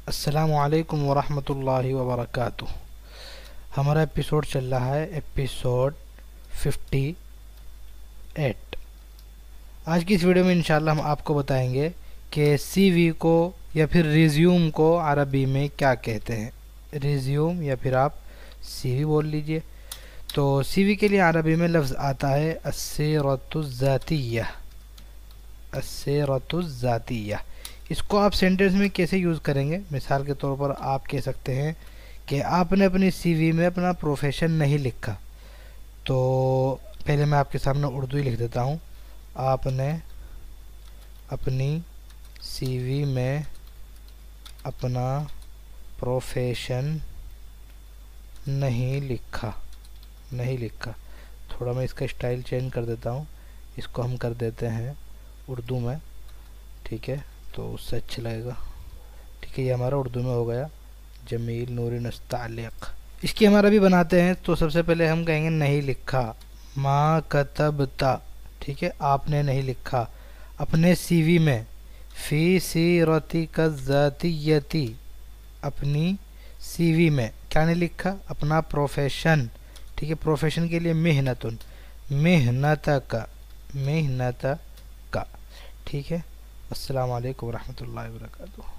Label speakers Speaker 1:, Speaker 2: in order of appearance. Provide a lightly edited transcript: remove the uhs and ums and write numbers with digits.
Speaker 1: السلام علیکم ورحمۃ اللہ وبرکاتہ۔ ہمارا ایپیسوڈ چل رہا ہے ایپیسوڈ 58۔ آج کی اس ویڈیو میں انشاءاللہ ہم آپ کو بتائیں گے کہ سی وی کو یا پھر ریزیوم کو عربی میں کیا کہتے ہیں۔ ریزیوم یا پھر آپ سی وی بول لیجئے۔ تو سی وی کے لیے عربی میں لفظ آتا ہے السیرۃ الذاتیہ۔ السیرۃ الذاتیہ، اس کو آپ سینٹینس میں کیسے یوز کریں گے؟ مثال کے طور پر آپ کہہ سکتے ہیں کہ آپ نے اپنی سی وی میں اپنا پروفیشن نہیں لکھا، تو پہلے میں آپ کے سامنے اردو ہی لکھ دیتا ہوں۔ آپ نے اپنی سی وی میں اپنا پروفیشن نہیں لکھا۔ تھوڑا میں اس کا اسٹائل چینج کر دیتا ہوں، اس کو ہم کر دیتے ہیں اردو میں، ٹھیک ہے؟ تو اس سے اچھا لگے گا، ٹھیک ہے؟ یہ ہمارا اردو میں ہو گیا۔ جمیل نور نستعلق، اس کی ہمارا بھی بناتے ہیں۔ تو سب سے پہلے ہم کہیں گے نہیں لکھا، ما کتبتا، ٹھیک ہے؟ آپ نے نہیں لکھا اپنے سی وی میں، فی سیرتک الذاتیتی، اپنی سی وی میں کیا نہیں لکھا؟ اپنا پروفیشن، ٹھیک ہے؟ پروفیشن کے لیے محنتن، محنتک، ٹھیک ہے؟ السلام علیکم ورحمۃ اللہ وبرکاتہ۔